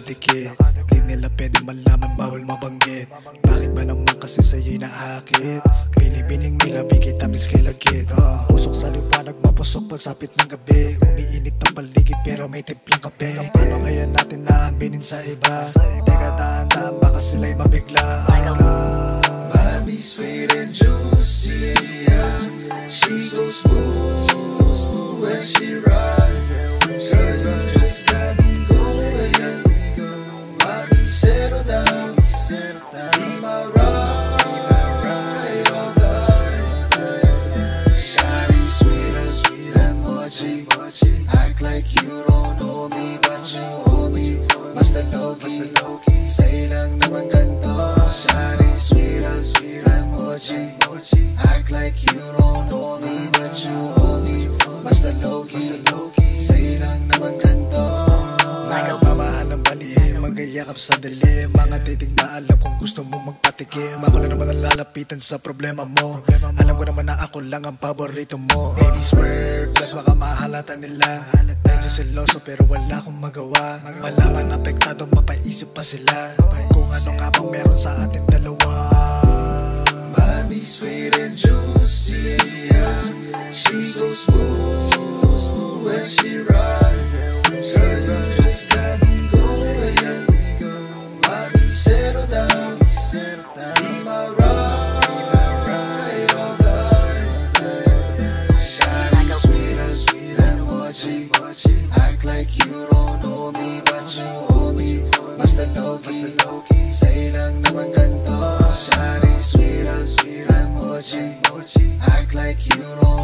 naka-dikit. Di nila pwedeng malaman, bawal mabanggit. Bakit ba naman kasi sayo'y naakit? Binibining nila, bigit tamis kay lagkit. Usok sa liwanang, mapusok pa sapit ng gabe. Umiinit ang paligid pero may timplang kape. Paano kaya natin aaminin sa iba? Teka, dahan, baka sila'y mabigla. Mommy sweet and juicy, yeah. She so smooth when she ride. Girl, you just got me going. Mommy settle down, be my ride all night. Shawty sweet and mochi. Act like you don't know me, but you owe me. Basta low-key, say lang naman ganito. Shawty sweet and mochi. Act like you don't know me, but you owe me. Basta low-key, say lang naman ganito. Nagmamahal ang palihim, magayakap sa dilim. Mga titig na alam kung gusto mo magpatikim. Ako na naman ang lalapitan sa problema mo. Alam ko naman na ako lang ang paborito mo. Baby swerve, plus baka mahalata nila. Medyo seloso pero wala akong magawa. Malaman apektado, mapaisip pa sila kung ano nga bang meron sa atin dalawa. Mommy sweet and juicy, yeah. She so smooth when she ride. Girl, you just got me going. Mommy settle down, be my ride all night. Shawty sweet and mochi. Act like you don't know me, but you owe me. Basta low-key, say lang naman ganito. Shawty sweet and mochi. Act like you don't